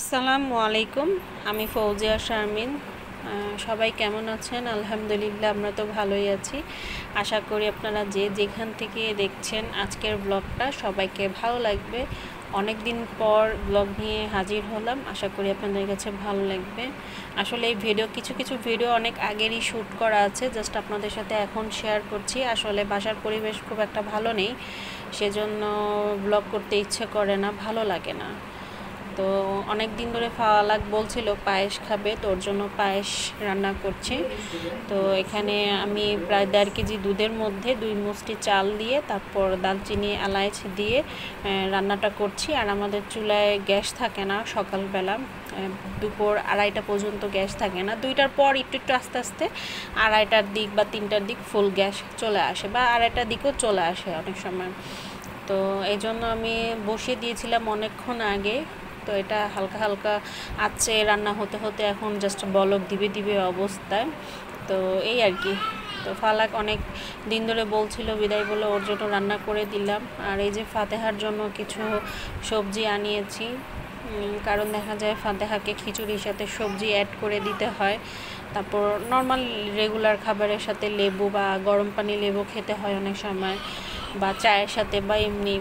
আসসালামু আলাইকুম। আমি ফৌজিয়া শারমিন। সবাই কেমন আছেন? আলহামদুলিল্লাহ, আমরা তো ভালোই আছি। আশা করি আপনারা যে যেখান থেকে দেখছেন আজকের ব্লগটা সবাইকে ভালো লাগবে। অনেক দিন পর ব্লগ নিয়ে হাজির হলাম, আশা করি আপনাদের কাছে ভালো লাগবে। আসলে এই কিছু কিছু ভিডিও অনেক আগেরই শ্যুট করা আছে, জাস্ট আপনাদের সাথে এখন শেয়ার করছি। আসলে বাসার পরিবেশ খুব একটা ভালো নেই, সেজন্য ব্লগ করতে ইচ্ছে করে না, ভালো লাগে না। তো অনেক দিন ধরে ফালাক বলছিল পায়েস খাবে, তো ওর জন্য পায়েস রান্না করছি। তো এখানে আমি প্রায় 1.5 কেজি দুধের মধ্যে 2 মুষ্টি চাল দিয়ে তারপর দালচিনি এলাচ দিয়ে রান্নাটা করছি। আর আমাদের চুলায় গ্যাস থাকে না সকালবেলা, দুপুর 2:30 পর্যন্ত গ্যাস থাকে না। 2টার পর একটু একটু আস্তে আস্তে 2:30টার দিক বা 3টার দিক ফুল গ্যাস চলে আসে, বা 2:30টার দিকেও চলে আসে অনেক সময়। তো এই জন্য আমি বসিয়ে দিয়েছিলাম অনেকক্ষণ আগে। তো এটা হালকা হালকা আঁচে রান্না হতে হতে এখন জাস্ট বলক দিবে দিবে অবস্থায়। তো এই আর কি। তো ফালাক অনেক দিন ধরে বলছিল বিদায় বলে ওর জন্য রান্না করে দিলাম। আর এই যে ফাতেহার জন্য কিছু সবজি আনিয়েছি, কারণ দেখা যায় ফাতেহাকে খিচুড়ির সাথে সবজি অ্যাড করে দিতে হয়। তারপর নর্মাল রেগুলার খাবারের সাথে লেবু বা গরম পানি লেবু খেতে হয় অনেক সময়, বা চায়ের সাথে বা এমনি।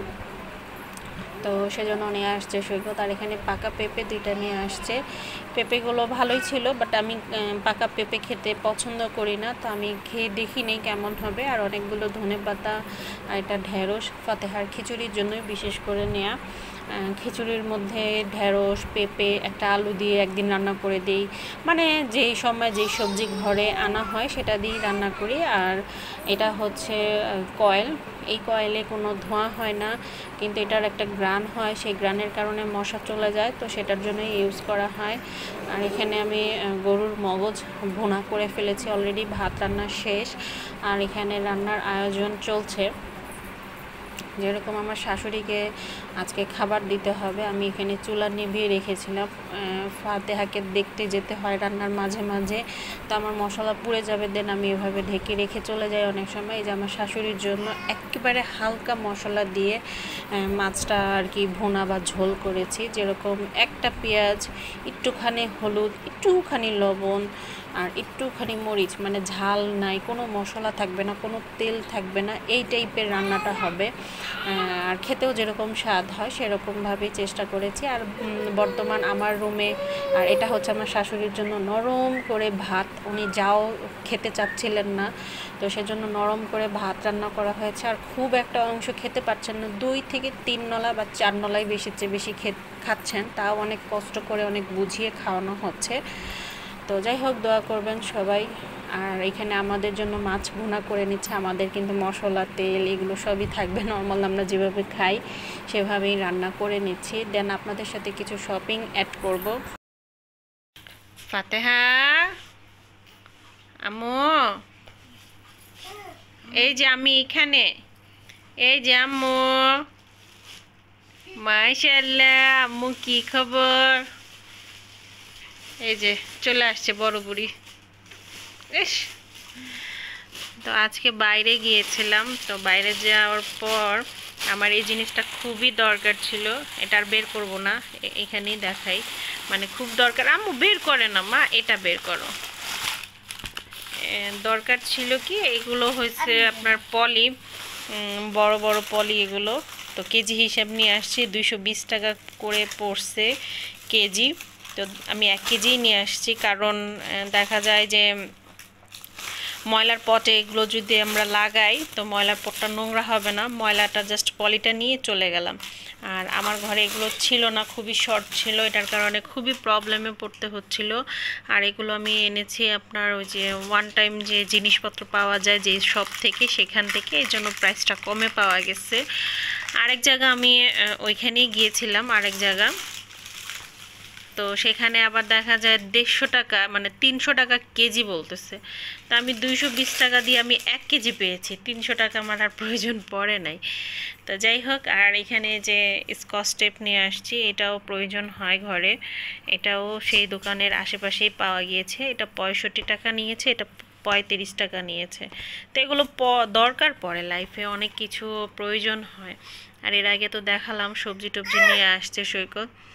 তো সেজন্য নিয়ে আসছে সৈকত। আর এখানে পাকা পেঁপে 2টা নিয়ে আসছে। পেঁপেগুলো ভালোই ছিল, বাট আমি পাকা পেঁপে খেতে পছন্দ করি না, তো আমি খেয়ে দেখিনি কেমন হবে। আর অনেকগুলো ধনেপাতা আর এটা ঢেঁড়স, ফাতেহার খিচুড়ির জন্যই বিশেষ করে নেওয়া। খিচুড়ির মধ্যে ঢেঁড়স, পেঁপে, একটা আলু দিয়ে একদিন রান্না করে দিই, মানে যেই সময় যেই সবজি ঘরে আনা হয় সেটা দিয়েই রান্না করি। আর এটা হচ্ছে কয়েল। এই কয়েলে কোনো ধোঁয়া হয় না, কিন্তু এটার একটা গ্রান হয়, সেই গ্রানের কারণে মশা চলে যায়, তো সেটার জন্যই ইউজ করা হয়। আর এখানে আমি গরুর মগজ ভুনা করে ফেলেছি অলরেডি, ভাত রান্না শেষ। আর এখানে রান্নার আয়োজন চলছে। যেরকম আমার শাশুড়িকে আজকে খাবার দিতে হবে, আমি এখানে চুলা নিভিয়ে রেখেছিলাম। ফাতেহাকে দেখতে যেতে হয় রান্নার মাঝে মাঝে, তো আমার মশলা পুড়ে যাবে, দেন আমি এভাবে ঢেকে রেখে চলে যাই অনেক সময়। এই যে আমার শাশুড়ির জন্য একেবারে হালকা মশলা দিয়ে মাছটা আর কি ভুনা বা ঝোল করেছি। যেরকম একটা পেঁয়াজ, একটুখানি হলুদ, একটুখানি লবণ আর একটুখানি মরিচ, মানে ঝাল নাই, কোনো মশলা থাকবে না, কোনো তেল থাকবে না, এই টাইপের রান্নাটা হবে। আর খেতেও যেরকম স্বাদ হয় সেরকমভাবেই চেষ্টা করেছি। আর বর্তমান আমার রুমে, আর এটা হচ্ছে আমার শাশুড়ির জন্য নরম করে ভাত, উনি যাও খেতে চাচ্ছিলেন না, তো সেজন্য নরম করে ভাত রান্না করা হয়েছে। আর খুব একটা অংশ খেতে পারছেন না, 2 থেকে 3 নলা বা 4 নলাই বেশি খাচ্ছেন, তাও অনেক কষ্ট করে অনেক বুঝিয়ে খাওয়ানো হচ্ছে। তো যাই হোক, দোয়া করবেন সবাই। আর এখানে আমাদের জন্য মাছ ভুনা করে নিচ্ছে, আমাদের কিন্তু মশলা তেল এগুলো সবই থাকবে, নর্মাল আমরা যেভাবে খাই সেভাবেই রান্না করে নিচ্ছি। দেন আপনাদের সাথে কিছু শপিং অ্যাড করব। ফাতেহা, আম্মু, এই যে আমি এখানে, এই যে আম্মু, মাশাআল্লাহ, আম্মু কি খবর? এই যে চলে আসছে বড় বুড়ি। ইস, তো আজকে বাইরে গিয়েছিলাম, তো বাইরে যাওয়ার পর আমার এই জিনিসটা খুবই দরকার ছিল। এটা আর বের করবো না, এখানেই দেখাই, মানে খুব দরকার। আম্মু বের করে না মা, এটা বের করো। দরকার ছিল কি, এগুলো হয়েছে আপনার পলি, বড় বড় পলি এগুলো। তো কেজি হিসাব নিয়ে আসছি, 220 টাকা করে পড়ছে কেজি। তো আমি 1 কেজিই নিয়ে আসছি, কারণ দেখা যায় যে ময়লার পটে এগুলো যদি আমরা লাগাই তো ময়লার পটটা নোংরা হবে না, ময়লাটা জাস্ট পলিটা নিয়ে চলে গেলাম। আর আমার ঘরে এগুলো ছিল না, খুবই শর্ট ছিল, এটার কারণে খুবই প্রবলেমে পড়তে হচ্ছিল। আর এগুলো আমি এনেছি আপনার ওই যে ওয়ান টাইম যে জিনিসপত্র পাওয়া যায় যে শপ থেকে, সেখান থেকে, এই জন্য প্রাইসটা কমে পাওয়া গেছে। আরেক জায়গা আমি ওইখানেই গিয়েছিলাম, আরেক জায়গা, তো সেখানে আবার দেখা যায় 150 টাকা, মানে 300 টাকা কেজি বলতেছে। তা আমি 220 টাকা দিয়ে আমি 1 কেজি পেয়েছি, 300 টাকা আমার আর প্রয়োজন পড়ে নাই। তো যাই হোক, আর এখানে যে স্কচ টেপ নিয়ে আসছি, এটাও প্রয়োজন হয় ঘরে, এটাও সেই দোকানের আশেপাশেই পাওয়া গিয়েছে। এটা 65 টাকা নিয়েছে, এটা 35 টাকা নিয়েছে। তো এগুলো দরকার পড়ে লাইফে, অনেক কিছু প্রয়োজন হয়। আর এর আগে তো দেখালাম সবজি টবজি নিয়ে আসছে সৈকত, তো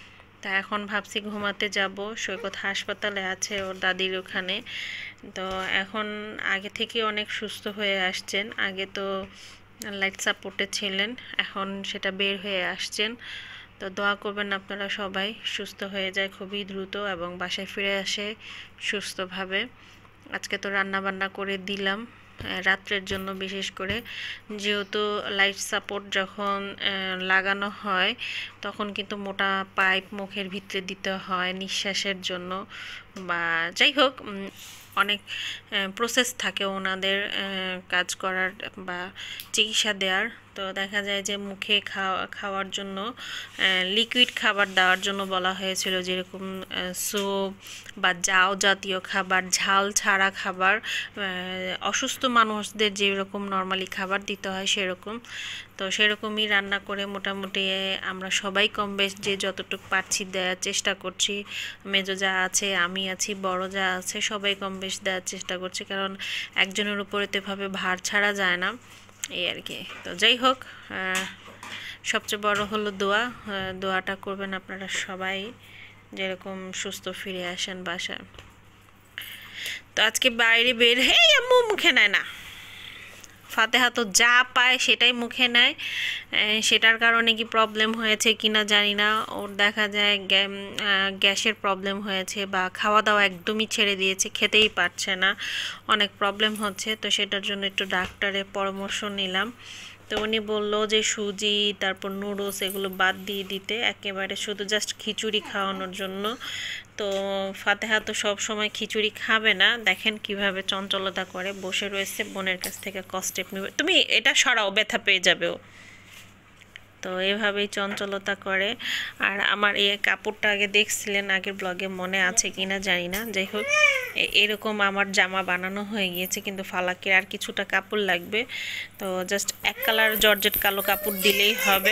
তা এখন ভাবছি ঘুমাতে যাব, সৈকত হাসপাতালে আছে ওর দাদির ওখানে। তো এখন আগে থেকে অনেক সুস্থ হয়ে আসছেন, আগে তো লাইফ সাপোর্টে ছিলেন, এখন সেটা বের হয়ে আসছেন। তো দোয়া করবেন আপনারা সবাই সুস্থ হয়ে যায় খুবই দ্রুত এবং বাসায় ফিরে আসে সুস্থভাবে। আজকে তো রান্না বান্না করে দিলাম রাত্রের জন্য, বিশেষ করে যেহেতু লাইফ সাপোর্ট যখন লাগানো হয় তখন কিন্তু মোটা পাইপ মুখের ভিতরে দিতে হয় নিঃশ্বাসের জন্য, বা যাই হোক অনেক প্রসেস থাকে ওনাদের কাজ করার বা চিকিৎসা দেওয়ার। তো দেখা যায় যে মুখে খাওয়ার জন্য লিকুইড খাবার দেওয়ার জন্য বলা হয়েছিল, যেরকম স্যুপ বা জাউ জাতীয় খাবার, ঝাল ছাড়া খাবার, অসুস্থ মানুষদের যেরকম নর্মালি খাবার দিতে হয় সেরকম। তো সেরকমই রান্না করে মোটামুটি আমরা সবাই কম বেশ যে যতটুকু পারছি দেওয়ার চেষ্টা করছি। মেজো যা আছে, আমি আছি, বড় যা আছে, সবাই কম বেশ দেওয়ার চেষ্টা করছি, কারণ একজনের উপরে তো এভাবে ভার ছাড়া যায় না, এই আর কি। তো যাই হোক, সবচেয়ে বড় হলো দোয়া, দোয়াটা করবেন আপনারা সবাই যেরকম সুস্থ ফিরে আসেন বাসায়। তো আজকে বাইরে বের হয়ে আম্মু মুখে নেয় না, ফাতেহা তো যা পায় সেটাই মুখে নেয়, সেটার কারণে কি প্রবলেম হয়েছে কিনা জানি না, ওর দেখা যায় গ্যাসের প্রবলেম হয়েছে বা খাওয়া দাওয়া একদমই ছেড়ে দিয়েছে, খেতেই পারছে না, অনেক প্রবলেম হচ্ছে। তো সেটার জন্য একটু ডাক্তারের পরামর্শ নিলাম। তো উনি বললো যে সুজি তারপর নুডলস এগুলো বাদ দিয়ে দিতে, একেবারে শুধু জাস্ট খিচুড়ি খাওয়ানোর জন্য। তো ফাতেহা তো সব সময় খিচুড়ি খাবে না, দেখেন কিভাবে চঞ্চলতা করে বসে রয়েছে, বোনের কাছ থেকে কস্টেপ নেবে, তুমি এটা সরাও ব্যথা পেয়ে যাবে ও। তো এভাবেই চঞ্চলতা করে। আর আমার এই কাপড়টা আগে দেখছিলেন আগের ব্লগে, মনে আছে কিনা জানি না, যাই হোক এরকম আমার জামা বানানো হয়ে গিয়েছে, কিন্তু ফালাকের আর কিছুটা কাপড় লাগবে। তো জাস্ট এক কালার জর্জেট কালো কাপড় দিলেই হবে।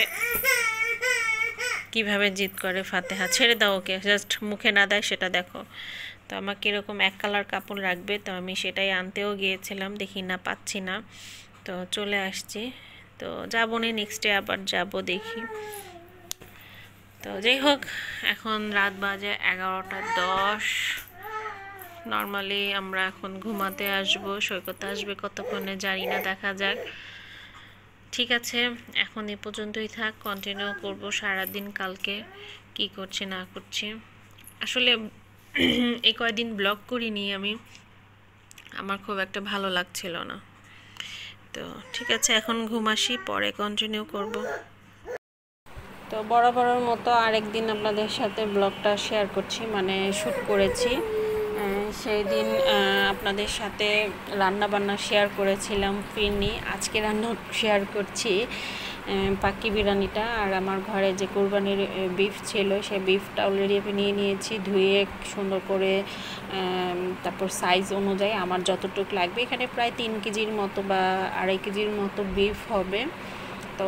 কিভাবে জিদ করে ফাতেহা, ছেড়ে দাও ওকে, জাস্ট মুখে না দেয় সেটা দেখো। তো আমাকে এরকম এক কালার কাপড় লাগবে, তো আমি সেটাই আনতেও গিয়েছিলাম, দেখি না পাচ্ছি না, তো চলে আসছি। তো যাবো না, নেক্সট ডে আবার যাব দেখি। তো যাই হোক, এখন রাত বাজে 11:10। নর্মালি আমরা এখন ঘুমাতে আসবো, সৈকত আসবে কতক্ষণে জানি না, দেখা যাক। ঠিক আছে, এখন এ পর্যন্তই থাক, কন্টিনিউ করব সারাদিন কালকে কি করছি না করছি। আসলে এই কয়দিন ব্লগ করিনি আমি, আমার খুব একটা ভালো লাগছিল না। তো ঠিক আছে, এখন ঘুম আসি, পরে কন্টিনিউ করব। তো বরাবরের মতো আরেকদিন আপনাদের সাথে ব্লগটা শেয়ার করছি, মানে শ্যুট করেছি। সেই দিন আপনাদের সাথে রান্না বান্না শেয়ার করেছিলাম ফিরনি, আজকে রান্না শেয়ার করছি পাকি বিরিয়ানিটা। আর আমার ঘরে যে কোরবানির বিফ ছিল, সেই বিফটা অলরেডি আমি নিয়ে নিয়েছি, ধুয়ে সুন্দর করে, তারপর সাইজ অনুযায়ী আমার যতটুকু লাগবে, এখানে প্রায় 3 কেজির মতো বা 2.5 কেজির মতো বিফ হবে। তো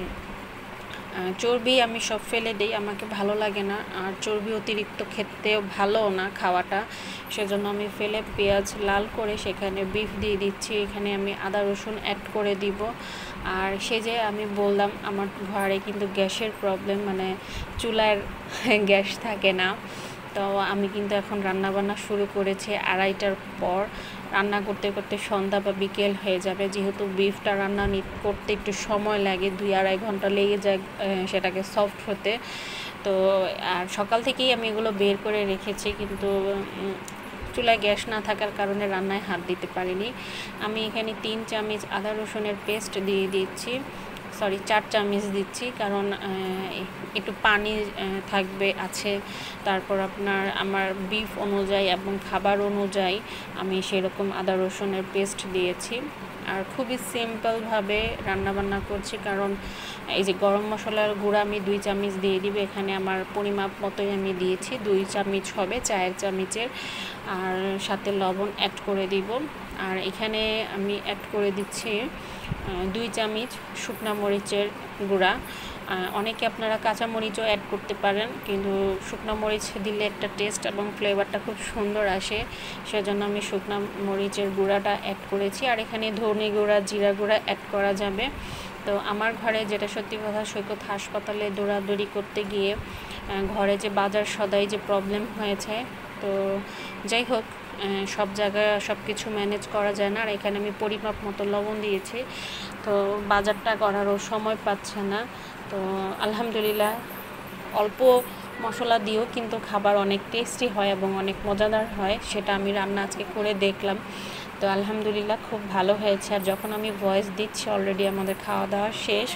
চর্বি আমি সব ফেলে দিই, আমাকে ভালো লাগে না, আর চর্বি অতিরিক্ত খেতেও ভালো না খাওয়াটা, সেজন্য আমি ফেলে পেঁয়াজ লাল করে সেখানে বিফ দিয়ে দিচ্ছি। এখানে আমি আদা রসুন অ্যাড করে দিব। আর সে যে আমি বললাম আমার ঘরে কিন্তু গ্যাসের প্রবলেম, মানে চুলার গ্যাস থাকে না। তো আমি কিন্তু এখন রান্নাবান্না শুরু করেছি 2:30টার পর, রান্না করতে করতে সন্ধ্যা বা বিকেল হয়ে যাবে, যেহেতু বিফটা রান্না করতে একটু সময় লাগে, 2-2.5 ঘন্টা লেগে যায় সেটাকে সফট হতে। তো আর সকাল থেকেই আমি এগুলো বের করে রেখেছি, কিন্তু চুলায় গ্যাস না থাকার কারণে রান্নায় হাত দিতে পারিনি। আমি এখানে 3 চামচ আদা রসুনের পেস্ট দিয়ে দিচ্ছি, 4 চামচ দিচ্ছি, কারণ একটু পানি থাকবে আছে। তারপর আমার বিফ অনুযায়ী এবং খাবার অনুযায়ী আমি সেরকম আদা রসুনের পেস্ট দিয়েছি। আর খুবই সিম্পলভাবে রান্নাবান্না করছি, কারণ এই যে গরম মশলার গুঁড়া আমি 2 চামচ দিয়ে দিব, এখানে আমার পরিমাপ মতোই আমি দিয়েছি, 2 চামচ হবে চায়ের চামচের। আর সাথে লবণ অ্যাড করে দিব। আর এখানে আমি অ্যাড করে দিচ্ছি 2 চামচ শুকনো মরিচের গুঁড়া। অনেকে আপনারা কাঁচা মরিচও অ্যাড করতে পারেন, কিন্তু শুকনো মরিচ দিলে একটা টেস্ট এবং ফ্লেভারটা খুব সুন্দর আসে, সেজন্য আমি শুকনো মরিচের গুঁড়াটা অ্যাড করেছি। আর এখানে ধনে গুঁড়া জিরা গুঁড়া অ্যাড করা যাবে। তো আমার ঘরে যেটা সত্যি কথা, সৈকত হাসপাতালে দৌড়াদৌড়ি করতে গিয়ে ঘরে যে বাজার সদাই যে প্রবলেম হয়েছে, তো যাই হোক সব জায়গায় সব কিছু ম্যানেজ করা যায় না। আর এখানে আমি পরিমাপ মতো লবণ দিয়েছি, তো বাজারটা করারও সময় পাচ্ছে না। তো আলহামদুলিল্লাহ অল্প মশলা দিয়েও কিন্তু খাবার অনেক টেস্টি হয় এবং অনেক মজাদার হয়, সেটা আমি রান্না আজকে করে দেখলাম। তো আলহামদুলিল্লাহ খুব ভালো হয়েছে। আর যখন আমি ভয়েস দিচ্ছি অলরেডি আমাদের খাওয়া দাওয়া শেষ,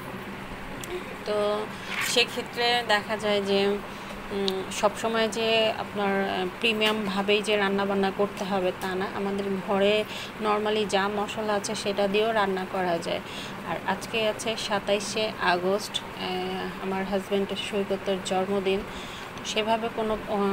তো সেক্ষেত্রে দেখা যায় যে সবসময় যে আপনার প্রিমিয়ামভাবেই যে রান্নাবান্না করতে হবে তা না, আমাদের ঘরে নর্মালি যা মশলা আছে সেটা দিয়েও রান্না করা যায়। আর আজকে আছে 27শে আগস্ট, আমার হাজব্যান্ডের সৈকতের জন্মদিন। সেভাবে কোনো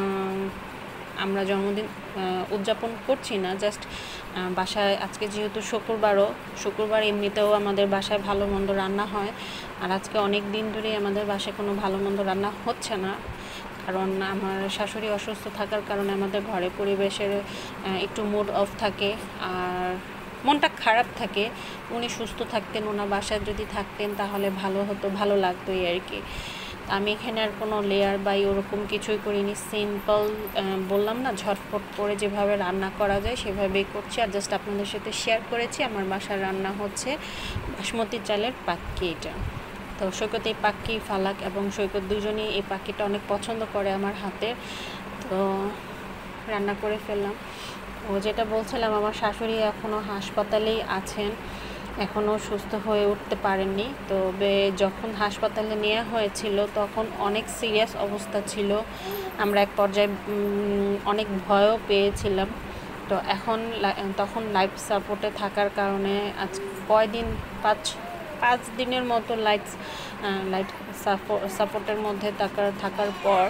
আমরা জন্মদিন উদযাপন করছি না, জাস্ট বাসায় আজকে যেহেতু শুক্রবার এমনিতেও আমাদের বাসায় ভালো মন্দ রান্না হয়। আর আজকে অনেক দিন ধরেই আমাদের বাসায় কোনো ভালো মন্দ রান্না হচ্ছে না, কারণ আমার শাশুড়ি অসুস্থ থাকার কারণে আমাদের ঘরে পরিবেশের একটু মুড অফ থাকে আর মনটা খারাপ থাকে। উনি সুস্থ থাকতেন, ওনার বাসায় যদি থাকতেন তাহলে ভালো হতো, ভালো লাগতো এই আর কি। আমি এখানে আর কোনো লেয়ার বা ওরকম কিছুই করিনি, সিম্পল বললাম না ঝটপট করে যেভাবে রান্না করা যায় সেভাবেই করছি। আর জাস্ট আপনাদের সাথে শেয়ার করেছি আমার বাসার রান্না হচ্ছে বাসমতি চালের পাক্কি। এটা তো সৈকত এই পাক্কি, ফালাক এবং সৈকত দুজনেই এই পাক্কিটা অনেক পছন্দ করে আমার হাতে, তো রান্না করে ফেললাম। ও যেটা বলছিলাম, আমার শাশুড়ি এখনও হাসপাতালেই আছেন, এখনও সুস্থ হয়ে উঠতে পারেননি। তবে যখন হাসপাতালে নেওয়া হয়েছিল তখন অনেক সিরিয়াস অবস্থা ছিল, আমরা এক পর্যায়ে অনেক ভয়ও পেয়েছিলাম। তো তখন লাইফ সাপোর্টে থাকার কারণে আজ কয়দিন 5 দিনের মতো লাইট সাপোর্টের মধ্যে থাকার পর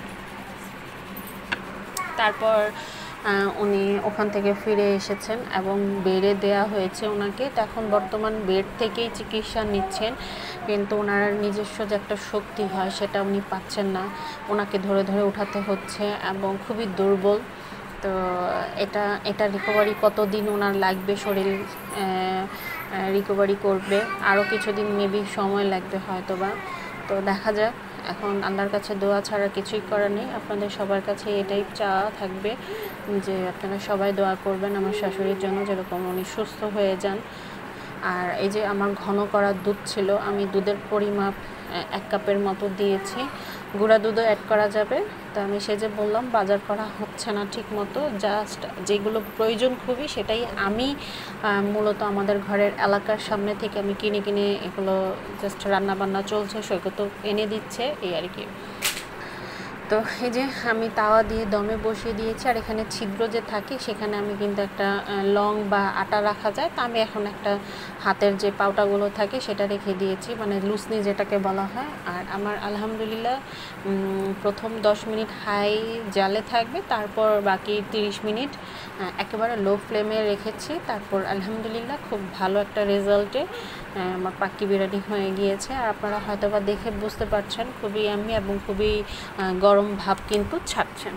তারপর উনি ওখান থেকে ফিরে এসেছেন এবং বেডে দেয়া হয়েছে ওনাকে। তো এখন বর্তমান বেড থেকেই চিকিৎসা নিচ্ছেন, কিন্তু ওনার নিজস্ব যে একটা শক্তি হয় সেটা উনি পাচ্ছেন না, ওনাকে ধরে ধরে উঠাতে হচ্ছে এবং খুবই দুর্বল। তো এটা রিকভারি কতদিন ওনার লাগবে, শরীর রিকভারি করবে আরও কিছুদিন মেবি সময় লাগবে হয়তোবা। তো দেখা যাক, এখন আল্লাহর কাছে দোয়া ছাড়া কিছুই করার নেই। আপনাদের সবার কাছে এটাই চাওয়া থাকবে যে আপনারা সবাই দোয়া করবেন আমার শাশুড়ির জন্য, যেরকম উনি সুস্থ হয়ে যান। আর এই যে আমার ঘন করা দুধ ছিল, আমি দুধের পরিমাপ 1 কাপের মতো দিয়েছি, গুঁড়া দুধও অ্যাড করা যাবে। তো আমি যে বললাম বাজার করা হচ্ছে না ঠিক মতো, জাস্ট যেগুলো প্রয়োজন খুবই সেটাই আমি মূলত আমাদের ঘরের এলাকার সামনে থেকে আমি কিনে এগুলো জাস্ট রান্নাবান্না চলছে, সৈকত এনে দিচ্ছে এই আর কি। তো এই যে আমি তাওয়া দিয়ে দমে বসিয়ে দিয়েছি, আর এখানে ছিদ্র যে থাকে সেখানে আমি কিন্তু একটা লং বা আটা রাখা যায়, তা আমি এখন একটা হাতের যে পাউটাগুলো থাকে সেটা রেখে দিয়েছি, মানে লুসনি যেটাকে বলা হয়। আর আমার আলহামদুলিল্লাহ প্রথম 10 মিনিট হাই জালে থাকবে, তারপর বাকি 30 মিনিট একেবারে লো ফ্লেমে রেখেছি। তারপর আলহামদুলিল্লাহ খুব ভালো একটা রেজাল্টে আমার পাক্কি বিরিয়ানি হয়ে গিয়েছে। আর আপনারা হয়তো বা দেখে বুঝতে পারছেন খুবই ইয়াম্মি এবং খুবই গরম ভাব কিন্তু ছাড়ছেন।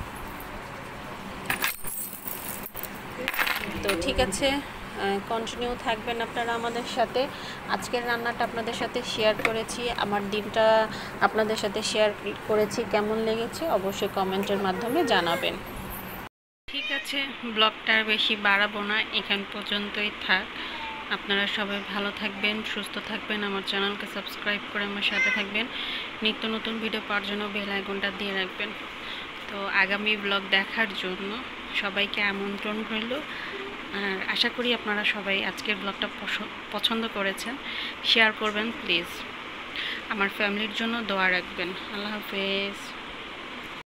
তো ঠিক আছে, কন্টিনিউ থাকবেন আপনারা আমাদের সাথে। আজকের রান্নাটা আপনাদের সাথে শেয়ার করেছি, আমার দিনটা আপনাদের সাথে শেয়ার করেছি, কেমন লেগেছে অবশ্যই কমেন্টের মাধ্যমে জানাবেন। ঠিক আছে, ব্লগটা আর বেশি বাড়াবো না, এখান পর্যন্তই থাক। আপনারা সবাই ভালো থাকবেন, সুস্থ থাকবেন, আমার চ্যানেলকে সাবস্ক্রাইব করে আমার সাথে থাকবেন, নিত্য নতুন ভিডিও পাওয়ার জন্য বেল আইকনটা দিয়ে রাখবেন। তো আগামী ব্লগ দেখার জন্য সবাইকে আমন্ত্রণ রইল। আর আশা করি আপনারা সবাই আজকের ব্লগটা পছন্দ করেছেন, শেয়ার করবেন প্লিজ, আমার ফ্যামিলির জন্য দোয়া রাখবেন। আল্লাহ হাফেজ।